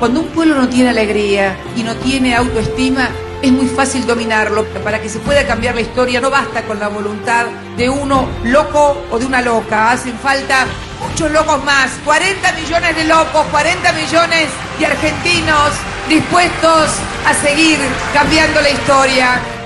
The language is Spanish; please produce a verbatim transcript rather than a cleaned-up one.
Cuando un pueblo no tiene alegría y no tiene autoestima, es muy fácil dominarlo. Para que se pueda cambiar la historia no basta con la voluntad de uno loco o de una loca. Hacen falta muchos locos más. cuarenta millones de locos, cuarenta millones de argentinos dispuestos a seguir cambiando la historia.